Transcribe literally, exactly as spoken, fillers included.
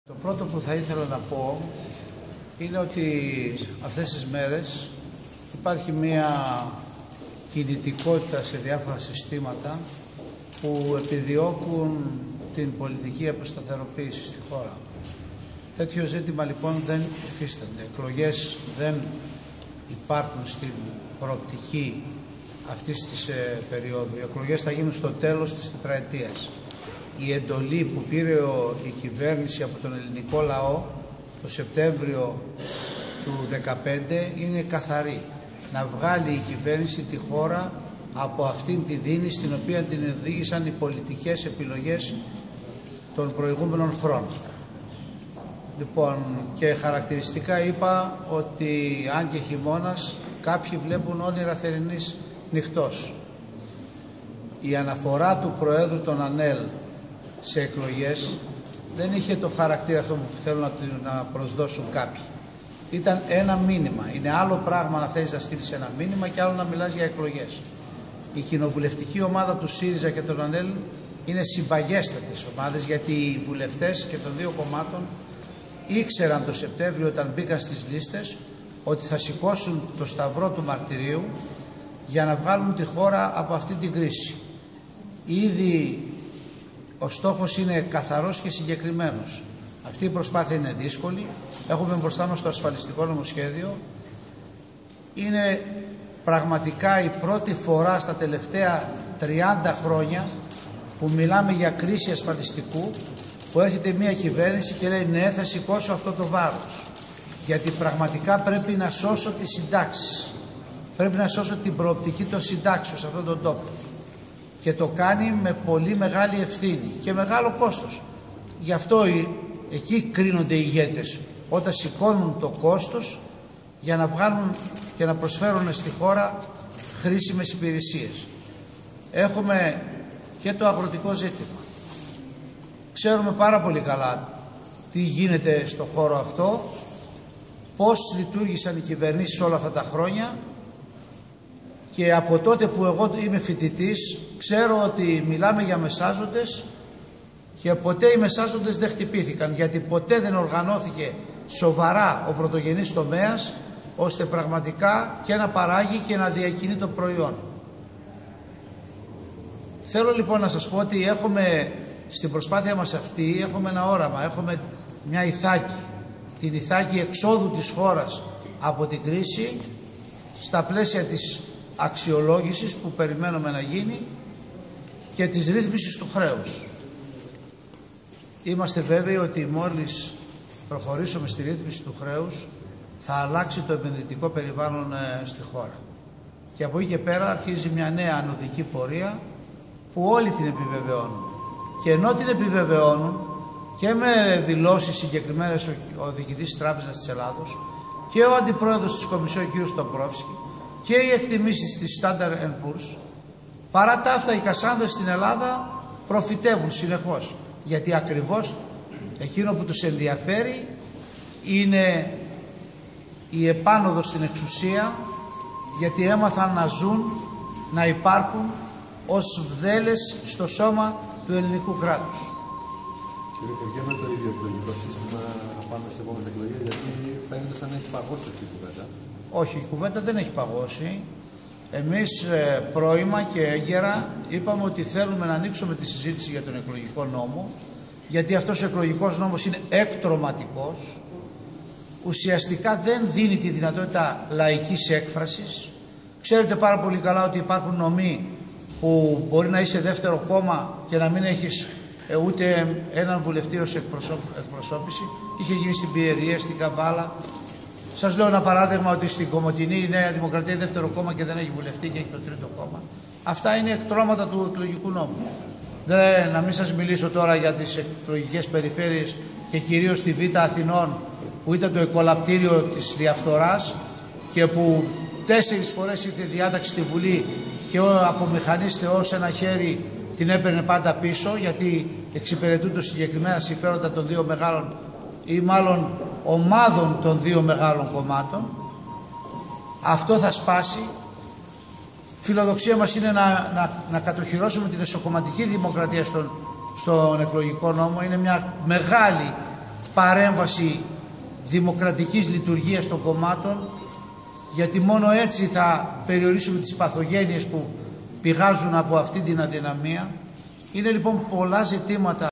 Το πρώτο που θα ήθελα να πω είναι ότι αυτές τις μέρες υπάρχει μία κινητικότητα σε διάφορα συστήματα που επιδιώκουν την πολιτική αποσταθεροποίηση στη χώρα. Τέτοιο ζήτημα λοιπόν δεν υφίστανται. Εκλογές δεν υπάρχουν στην προοπτική αυτής της ε, περίοδου. Οι εκλογές θα γίνουν στο τέλος της τετραετίας. Η εντολή που πήρε ο, η κυβέρνηση από τον ελληνικό λαό το Σεπτέμβριο του δύο χιλιάδες δεκαπέντε είναι καθαρή. Να βγάλει η κυβέρνηση τη χώρα από αυτήν τη δίνη στην οποία την οδήγησαν οι πολιτικές επιλογές των προηγούμενων χρόνων. Λοιπόν, και χαρακτηριστικά είπα ότι αν και χειμώνας κάποιοι βλέπουν όνειρα θερινής νυχτός. Η αναφορά του Προέδρου των ΑΝΕΛ σε εκλογές δεν είχε το χαρακτήρα αυτό που θέλουν να προσδώσουν κάποιοι. Ήταν ένα μήνυμα. Είναι άλλο πράγμα να θέλεις να στείλεις ένα μήνυμα και άλλο να μιλάς για εκλογές. Η κοινοβουλευτική ομάδα του ΣΥΡΙΖΑ και των ΑΝΕΛ είναι συμπαγέστατες ομάδες, γιατί οι βουλευτές και των δύο κομμάτων ήξεραν το Σεπτέμβριο όταν μπήκαν στις λίστες ότι θα σηκώσουν το σταυρό του μαρτυρίου για να βγάλουν τη χώρα από αυτή την κρίση. Ήδη ο στόχος είναι καθαρός και συγκεκριμένος. Αυτή η προσπάθεια είναι δύσκολη. Έχουμε μπροστά μας το ασφαλιστικό νομοσχέδιο. Είναι πραγματικά η πρώτη φορά στα τελευταία τριάντα χρόνια που μιλάμε για κρίση ασφαλιστικού, που έρχεται μια κυβέρνηση και λέει ναι, θα σηκώσω αυτό το βάρος. Γιατί πραγματικά πρέπει να σώσω τις συντάξεις. Πρέπει να σώσω την προοπτική των συντάξεων σε αυτόν τον τόπο. Και το κάνει με πολύ μεγάλη ευθύνη και μεγάλο κόστος. Γι' αυτό εκεί κρίνονται οι ηγέτες, όταν σηκώνουν το κόστος για να βγάλουν και να προσφέρουν στη χώρα χρήσιμες υπηρεσίες. Έχουμε και το αγροτικό ζήτημα. Ξέρουμε πάρα πολύ καλά τι γίνεται στο χώρο αυτό, πώς λειτουργήσαν οι κυβερνήσεις όλα αυτά τα χρόνια, και από τότε που εγώ είμαι φοιτητής ξέρω ότι μιλάμε για μεσάζοντες και ποτέ οι μεσάζοντες δεν χτυπήθηκαν, γιατί ποτέ δεν οργανώθηκε σοβαρά ο πρωτογενής τομέας ώστε πραγματικά και να παράγει και να διακινεί το προϊόν. Θέλω λοιπόν να σας πω ότι έχουμε στην προσπάθεια μας αυτή έχουμε ένα όραμα, έχουμε μια ηθάκη, την ηθάκη εξόδου της χώρας από την κρίση στα πλαίσια της αξιολόγησης που περιμένουμε να γίνει και της ρύθμισης του χρέους. Είμαστε βέβαιοι ότι μόλις προχωρήσουμε στη ρύθμιση του χρέους θα αλλάξει το επενδυτικό περιβάλλον ε, στη χώρα. Και από εκεί και πέρα αρχίζει μια νέα ανωδική πορεία που όλοι την επιβεβαιώνουν. Και ενώ την επιβεβαιώνουν και με δηλώσεις συγκεκριμένες ο, ο διοικητής της Τράπεζας της Ελλάδος και ο αντιπρόεδρος της Κομισιόν κ. Στομπρόφσκι και οι εκτιμήσεις της Standard and Poor's, παρά τα αυτά οι Κασάνδρες στην Ελλάδα προφητεύουν συνεχώς, γιατί ακριβώς εκείνο που τους ενδιαφέρει είναι η επάνωδος στην εξουσία, γιατί έμαθαν να ζουν, να υπάρχουν ως βδέλες στο σώμα του ελληνικού κράτους. Κύριε Υπουργέ, με το ίδιο εκλογικό σύστημα πάμε στις επόμενες εκλογές, γιατί φαίνεται σαν να έχει παγώσει αυτή η κουβέντα. Όχι, η κουβέντα δεν έχει παγώσει. Εμείς ε, πρώιμα και έγκαιρα είπαμε ότι θέλουμε να ανοίξουμε τη συζήτηση για τον εκλογικό νόμο, γιατί αυτός ο εκλογικός νόμος είναι εκτρωματικός, ουσιαστικά δεν δίνει τη δυνατότητα λαϊκής έκφρασης. Ξέρετε πάρα πολύ καλά ότι υπάρχουν νομοί που μπορεί να είσαι δεύτερο κόμμα και να μην έχεις ε, ούτε έναν βουλευτή ως εκπροσώπηση. Είχε γίνει στην Πιερία, στην Καβάλα. Σας λέω ένα παράδειγμα, ότι στην Κομοτηνή η Νέα Δημοκρατία είναι δεύτερο κόμμα και δεν έχει βουλευτή και έχει το τρίτο κόμμα. Αυτά είναι εκτρώματα του εκλογικού νόμου. Δεν, να μην σας μιλήσω τώρα για τις εκλογικές περιφέρειες και κυρίως τη Β' Αθηνών, που ήταν το εκολαπτήριο της διαφθοράς και που τέσσερις φορές ήρθε διάταξη στη Βουλή και από μηχανής Θεός ένα χέρι την έπαιρνε πάντα πίσω, γιατί εξυπηρετούν το συγκεκριμένα συμφέροντα των δύο μεγάλων ή μάλλον ομάδων των δύο μεγάλων κομμάτων. Αυτό θα σπάσει. Φιλοδοξία μας είναι να, να, να κατοχυρώσουμε την εσωκομματική δημοκρατία στον, στον εκλογικό νόμο. Είναι μια μεγάλη παρέμβαση δημοκρατικής λειτουργίας των κομμάτων, γιατί μόνο έτσι θα περιορίσουμε τις παθογένειες που πηγάζουν από αυτή την αδυναμία. Είναι λοιπόν πολλά ζητήματα